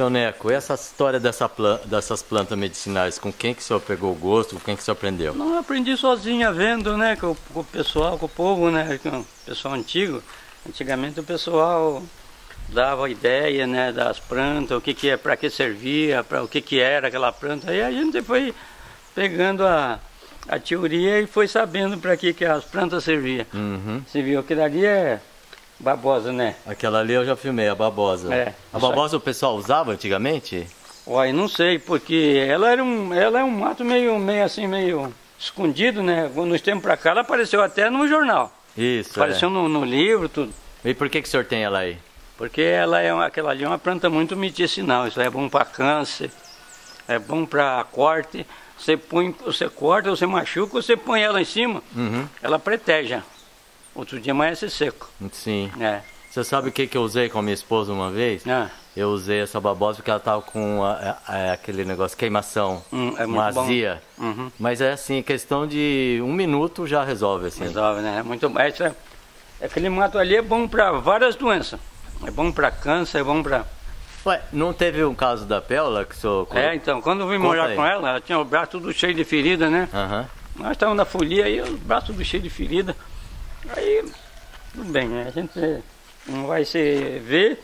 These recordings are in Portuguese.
Seu Neco, e essa história dessas plantas medicinais, com quem que o senhor pegou o gosto, com quem que o senhor aprendeu? Não, eu aprendi sozinha vendo, né, com o pessoal, com o povo, né, com o pessoal antigo. Antigamente o pessoal dava ideia, né, das plantas, o que que é, para que servia, para o que que era aquela planta. Aí a gente foi pegando a teoria e foi sabendo para que as plantas serviam. Você viu que dali é babosa, né? Aquela ali eu já filmei, a babosa. É. A babosa o pessoal usava antigamente? Olha, não sei, porque ela é um mato meio assim, meio escondido, né? Quando nós temos pra cá, ela apareceu até no jornal. Isso, Apareceu no livro, tudo. E por que o senhor tem ela aí? Porque aquela ali é uma planta muito medicinal. Isso aí é bom para câncer, é bom para corte. Você corta, você machuca, você põe ela em cima, ela preteja. Outro dia amanhece seco. Sim. É. Você sabe o que eu usei com a minha esposa uma vez? Eu usei essa babosa porque ela tava com aquele negócio, queimação, é uma muito azia. Mas é assim, questão de 1 minuto já resolve, assim. Resolve, né? É muito bom. Aquele mato ali é bom para várias doenças. É bom para câncer, é bom para... Ué, não teve um caso da Péola que o senhor... Então, quando eu vim morar com ela tinha o braço tudo cheio de ferida, né? Nós estávamos na folia aí, o braço tudo cheio de ferida. Aí, tudo bem, né? A gente não vai se ver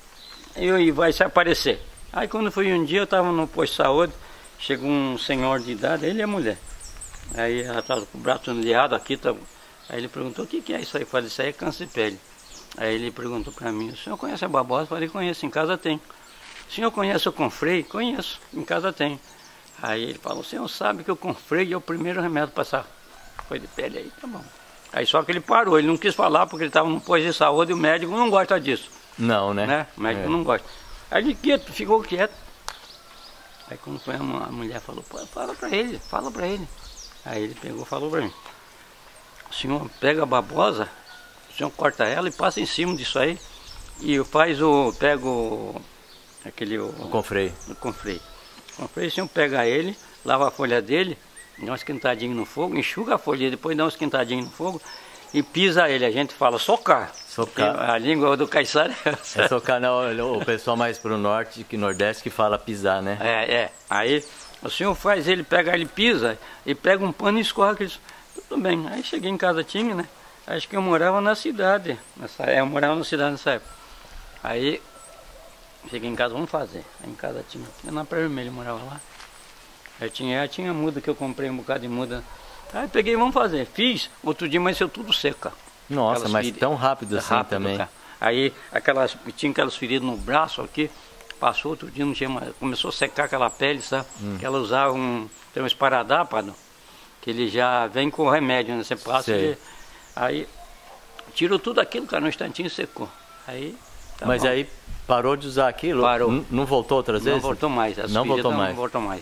e vai se aparecer. Aí quando foi um dia, eu estava no posto de saúde, chegou um senhor de idade, ele e a mulher. Aí ela estava com o braço oleado aqui, aí ele perguntou, o que é isso aí? Eu falei, isso aí é câncer de pele. Aí ele perguntou para mim, o senhor conhece a babosa? Eu falei, conheço, em casa tem. O senhor conhece o confrei? Conheço, em casa tem. Aí ele falou, o senhor sabe que o confrei é o primeiro remédio para passar coisa de pele aí, tá bom. Aí só que ele parou, ele não quis falar porque ele estava no posto de saúde e o médico não gosta disso. Não, né? O médico não gosta. Aí ele quieto, ficou quieto. Aí quando foi a mulher falou, fala pra ele. Aí ele pegou e falou pra mim, o senhor pega a babosa, o senhor corta ela e passa em cima disso aí e pega o confrei. O confrei, o senhor pega ele, lava a folha dele, dá uma esquentadinha no fogo, enxuga a folha, depois dá uma esquentadinha no fogo e pisa ele. A gente fala socar. A língua do caiçara é socar, não, o pessoal mais pro norte, que nordeste, que fala pisar, né? Aí o senhor faz ele, pega ele, pisa e pega um pano e escorre aqueles... Tudo bem. Aí cheguei em casa, tinha, né? Acho que eu morava na cidade. Eu morava na cidade nessa época. Aí cheguei em casa, vamos fazer. Aí em casa tinha na Praia Vermelha, eu morava lá. Eu tinha muda que eu comprei, um bocado de muda. Aí peguei, vamos fazer. Fiz, outro dia amanheceu tudo seca. Nossa, mas tão rápido assim também. Cara. Aí tinha aquelas feridas no braço aqui, passou outro dia, não tinha mais. Começou a secar aquela pele, sabe? Que ela usava tem um esparadrapo, que ele já vem com remédio, né? Você passa e aí tirou tudo aquilo, cara, no instantinho secou. Aí, mas bom. Aí parou de usar aquilo? Parou. Não voltou outras vezes? Não voltou mais. Não voltou mais.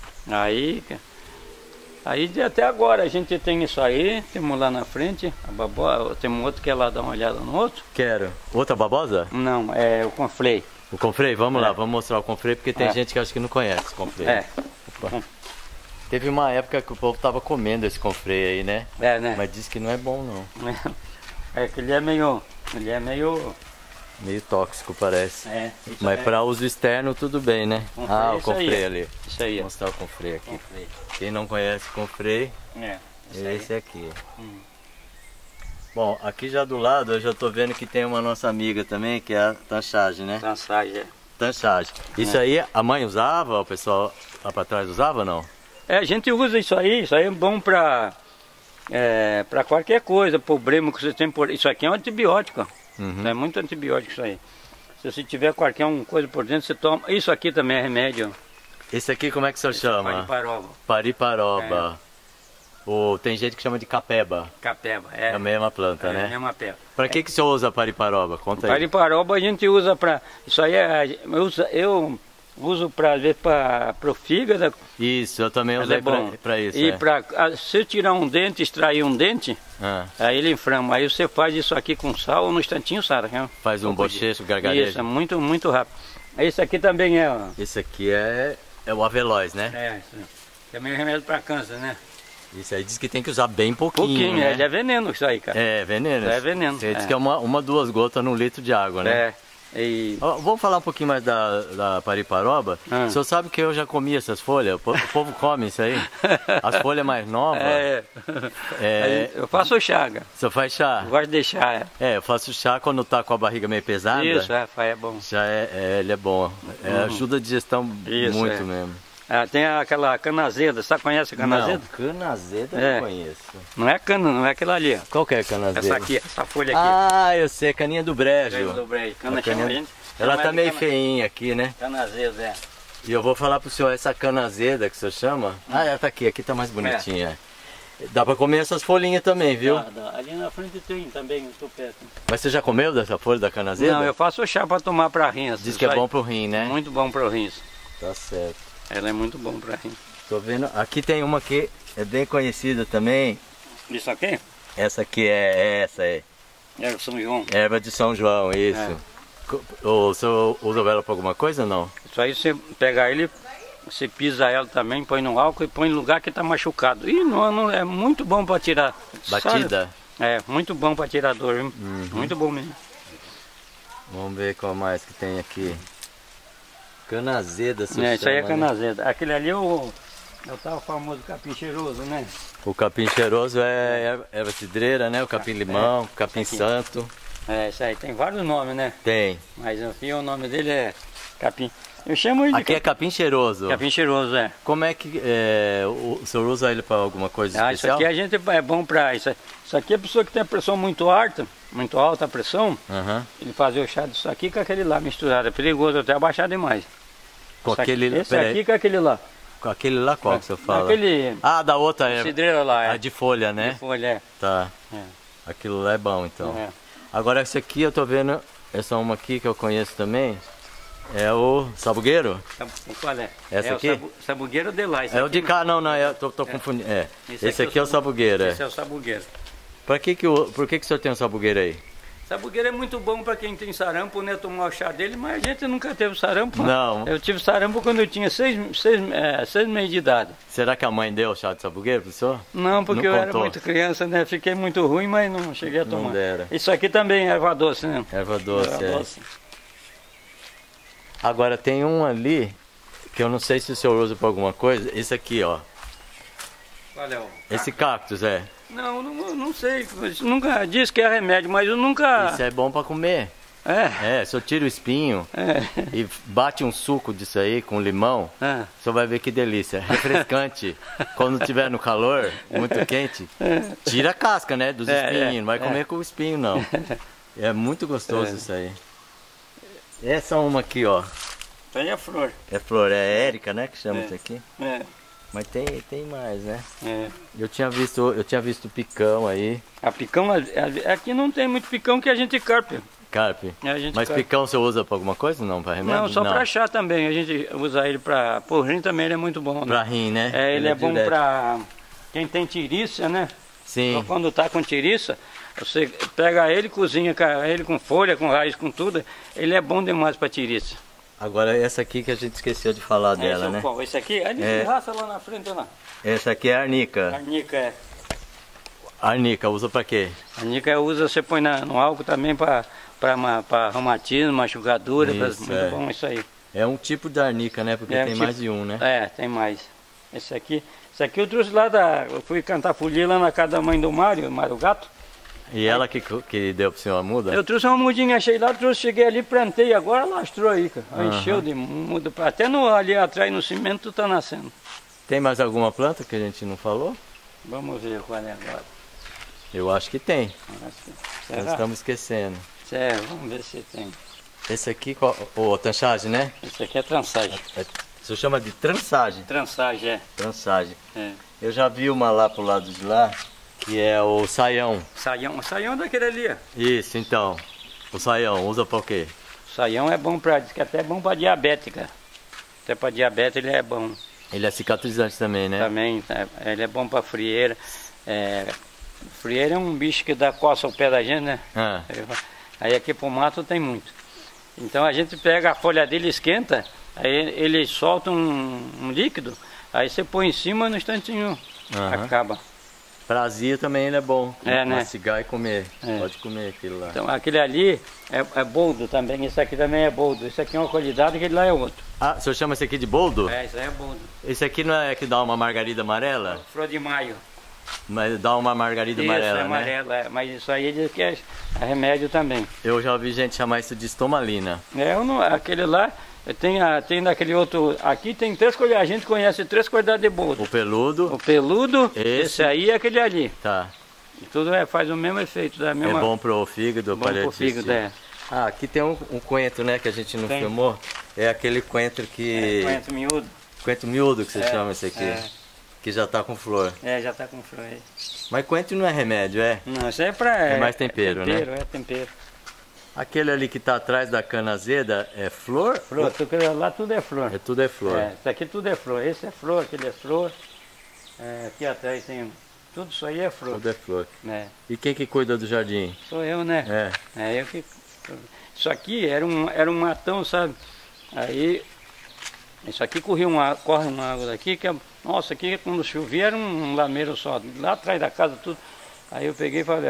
Aí até agora a gente tem isso aí, temos lá na frente, a babosa, temos outro que é lá dar uma olhada no outro. Quero. Outra babosa? Não, é o confrei. O confrei? Vamos lá, vamos mostrar o confrei, porque tem gente que acho que não conhece o confrei. Teve uma época que o povo tava comendo esse confrei aí, né? Né? Mas diz que não é bom, não. Que ele é meio tóxico, parece. Mas para uso externo, tudo bem, né? O confrei ali. Isso aí. Vou mostrar o confrei aqui. Quem não conhece o confrei, esse aqui. Bom, aqui já do lado, eu já tô vendo que tem uma nossa amiga também, que é a tanchagem, né? Tanchagem. Isso aí, a mãe usava, o pessoal lá para trás usava ou não? A gente usa isso aí é bom para qualquer coisa, problema que você tem por... Isso aqui é um antibiótico. É muito antibiótico isso aí. Se você tiver qualquer coisa por dentro, você toma. Isso aqui também é remédio. Esse aqui como é que o senhor chama? Pariparoba. Pariparoba. Tem gente que chama de capeba. Capeba, é a mesma planta, né? É a mesma planta. Para que o senhor usa pariparoba? Conta aí. Pariparoba a gente usa para... Isso aí eu uso para o fígado. Isso, eu também usei para isso. E se tirar um dente, extrair um dente, aí ele inflama. Aí você faz isso aqui com sal, no instantinho sara. Faz um bochecho, gargarejo. Isso, é muito, muito rápido. Esse aqui também é... Esse aqui é o Aveloz, né? Também é remédio para câncer, né? Isso aí diz que tem que usar bem pouquinho, Ele é veneno isso aí, cara. É veneno? É veneno. Você diz que é 1, 2 gotas num litro de água, né? E... Vamos falar um pouquinho mais da pariparoba. O senhor sabe que eu já comi essas folhas? O povo come isso aí? As folhas mais novas. Eu faço chá, cara. O senhor faz chá? Eu gosto de chá, eu faço chá quando tá com a barriga meio pesada. Isso, é bom. Já ele é bom. Ajuda a digestão muito mesmo. Tem aquela cana azeda, você conhece a cana azeda? Não, cana azeda eu não conheço. Não é cana, não é aquela ali. Qual que é a cana azeda? Essa aqui, essa folha aqui. Ah, eu sei, caninha do brejo. Caninha do brejo, cana chama a gente. Ela tá meio feinha aqui, né? Cana azeda, E eu vou falar pro senhor, essa cana azeda que o senhor chama, ela tá aqui tá mais bonitinha. Dá pra comer essas folhinhas também, viu? Dá. Ali na frente tem também, eu tô perto. Mas você já comeu dessa folha da cana azeda? Não, eu faço chá pra tomar pra rim. Diz que é bom pro rim, né? Muito bom pro rim. Tá certo. Ela é muito bom pra rim. Tô vendo, aqui tem uma que é bem conhecida também. Isso aqui? Essa aqui é Erva de São João. Erva de São João, isso. O senhor usa ela pra alguma coisa ou não? Isso aí você pega ele, você pisa ela também, põe no álcool e põe no lugar que tá machucado. E não é muito bom pra tirar. Batida? Sabe? Muito bom pra tirar dor, viu? Muito bom mesmo. Vamos ver qual mais que tem aqui. Cana azeda, isso aí é cana azeda. Aquele ali é o tal famoso capim cheiroso, né? O capim cheiroso é erva cidreira, né? O capim-limão, capim-santo. Isso aí tem vários nomes, né? Tem. Mas enfim, o nome dele é capim. Eu chamo ele de aqui é capim cheiroso. Capim cheiroso, Como é que o senhor usa ele para alguma coisa especial? Isso aqui a gente é bom para isso. Isso aqui é a pessoa que tem a pressão muito alta a pressão, ele fazer o chá disso aqui com aquele lá misturado. É perigoso até abaixar demais. Com aquele esse aqui com aquele lá. Com aquele lá qual que você fala? Aquele... da outra é. Cidreira lá, A de folha, né? De folha, Tá. Aquilo lá é bom então. Agora esse aqui eu tô vendo, essa uma aqui que eu conheço também. É o sabugueiro? Qual é? Essa aqui? O sabugueiro de lá. É o de cá, não, eu tô confundindo. Esse aqui é o sabugueiro. Esse é o sabugueiro. Por que o senhor tem um sabugueiro aí? Sabugueiro é muito bom para quem tem sarampo, né? Tomar o chá dele, mas a gente nunca teve sarampo. Não. Eu tive sarampo quando eu tinha 6 meses de idade. Será que a mãe deu o chá de sabugueiro pro senhor? Não, porque eu era muito criança, né? Fiquei muito ruim, mas não cheguei a tomar. Não dera. Isso aqui também é erva doce, né? Erva doce, Agora tem um ali, que eu não sei se o senhor usa para alguma coisa. Esse aqui, ó. Qual é o? Esse cactus, Não sei. Nunca disse que é remédio, mas eu nunca... Isso é bom para comer. O senhor tira o espinho e bate um suco disso aí com limão. O senhor vai ver que delícia. Refrescante. Quando tiver no calor, muito quente, tira a casca, né? Dos espinhos. Não vai comer com o espinho, não. É muito gostoso isso aí. Essa uma aqui, ó. Aí é flor. É flor, é Érica, né? Que chama isso aqui. Mas tem mais, né? Eu tinha visto picão aí. A picão, aqui não tem muito picão que a gente carpe. Carpe? Mas picão você usa para alguma coisa? Não, para remédio? Não, só para chá também. A gente usa ele para... Por rim também ele é muito bom, né? Para rim, né? Ele é bom para quem tem tiriça, né? Sim. Então, quando tá com tiriça, você pega ele, cozinha ele com folha, com raiz, com tudo. Ele é bom demais para tiriça. Agora essa aqui que a gente esqueceu de falar dela, né? Esse aqui é de raça lá na frente, lá. Essa aqui é a arnica. Arnica, Arnica, usa para quê? Arnica usa, você põe no álcool também para reumatismo, machucadura, muito bom isso aí. É um tipo de arnica, né? Porque tem mais de um, né? Tem mais. Esse aqui eu trouxe lá eu fui cantar folia lá na casa da mãe do Mário Gato. E ela que deu pro senhor a muda? Eu trouxe uma mudinha, achei lá, cheguei ali, plantei, agora lastrou aí, cara. Encheu de muda, até ali atrás no cimento tá nascendo. Tem mais alguma planta que a gente não falou? Vamos ver qual é agora. Eu acho que tem. Nós estamos esquecendo. Vamos ver se tem. Esse aqui, trançagem, né? Esse aqui é trançagem. O senhor chama de trançagem? Trançagem, Trançagem. Eu já vi uma lá pro lado de lá, que é o saião. O saião é daquele ali, ó. Isso, então. O saião, usa para o quê? O saião é bom diz que até é bom para diabética. Até para diabetes ele é bom. Ele é cicatrizante também, né? Também, ele é bom para frieira. Frieira é um bicho que dá coça ao pé da gente, né? Aí aqui pro mato tem muito. Então a gente pega a folha dele, esquenta, aí ele solta um líquido, aí você põe em cima, no instantinho acaba. Pra azia também ele é bom. Né? Mastigar e comer. Pode comer aquilo lá. Então aquele ali é boldo também, esse aqui também é boldo. Esse aqui é uma qualidade, aquele lá é outro. Ah, o senhor chama esse aqui de boldo? Isso aí é boldo. Esse aqui não é que dá uma margarida amarela? Flor de maio. Mas dá uma margarida amarela, é amarela, mas isso aí diz que é remédio também. Eu já ouvi gente chamar isso de estomalina. Aquele lá, tem naquele outro, aqui tem três qualidades, a gente conhece três qualidades de boldo. O peludo. O peludo, esse aí e aquele ali. Tá. Tudo faz o mesmo efeito. Da mesma... É bom pro fígado, bom pro fígado, Ah, aqui tem um coentro, né, que a gente não filmou. É aquele coentro que... coentro miúdo. Coentro miúdo que você chama esse aqui. Que já tá com flor. Já tá com flor aí. Mas coentro não é remédio, é? Não, isso é pra... É mais tempero, né? É tempero. Aquele ali que tá atrás da cana azeda é flor? Flor, lá tudo é flor. Tudo é flor. Isso aqui tudo é flor. Esse é flor, aquele é flor. Aqui atrás tem... Tudo isso aí é flor. Tudo é flor. E quem que cuida do jardim? Sou eu, né? Eu que... Isso aqui era um matão, sabe? Aí... Isso aqui corre uma água daqui que nossa, aqui quando chovia era um lameiro só, lá atrás da casa tudo. Aí eu peguei e falei,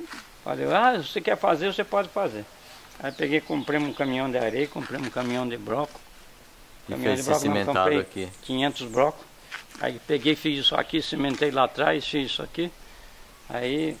se você quer fazer, você pode fazer. Aí peguei, comprei um caminhão de areia, comprei um caminhão de broco. Caminhão de broco, cimentado aqui. 500 brocos. Aí peguei, fiz isso aqui, cimentei lá atrás, fiz isso aqui. Aí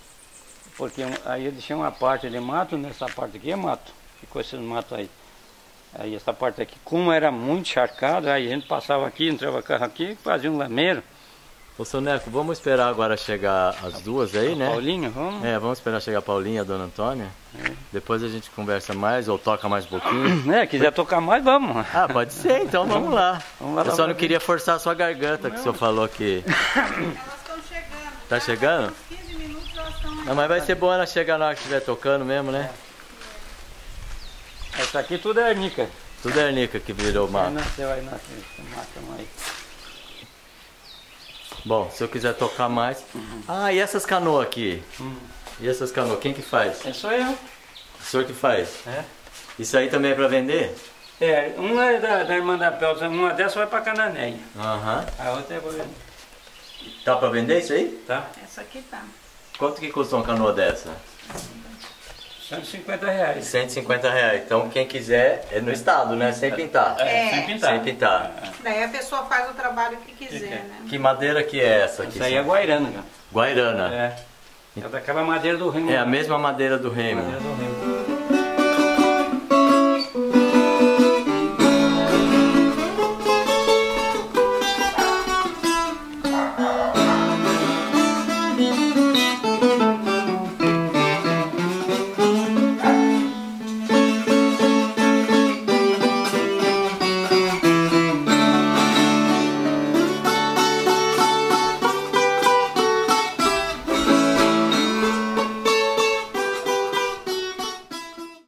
eu deixei uma parte de mato, nessa parte aqui é mato. Ficou esses matos aí. Aí essa parte aqui, como era muito encharcado, aí a gente passava aqui, entrava carro aqui, fazia um lameiro. Ô, seu Neco, vamos esperar agora chegar as duas aí, né? Paulinho, vamos? Vamos esperar chegar a Paulinha e a Dona Antônia. Depois a gente conversa mais ou toca mais um pouquinho. Quiser tocar mais, vamos. Ah, pode ser, então vamos lá. Eu só não queria forçar a sua garganta, não. Que o senhor falou que... Elas estão chegando. Tá chegando? Uns 15 minutos elas estão... Não, mas vai ser bom ela chegar na hora que estiver tocando mesmo, né? Isso aqui tudo é arnica. Tudo é arnica que virou mato. Vai nascer, mata aí. Bom, se eu quiser tocar mais... Ah, e essas canoas aqui? E essas canoas, quem que faz? Sou eu. O senhor que faz? Isso aí também é pra vender? Uma é da irmã da Pelsa, uma dessas vai pra Cananéia. A outra é pra vender. Tá pra vender isso aí? Tá. Essa aqui tá. Quanto que custa uma canoa dessa? R$150. 150 reais. Então quem quiser é no estado, né? Sem pintar. Sem pintar. Sem pintar. Daí a pessoa faz o trabalho que quiser, né? Que madeira que é essa aqui? Isso aí é guairana, cara. Guairana. É daquela madeira do remo. É a mesma madeira do remo. Madeira do remo.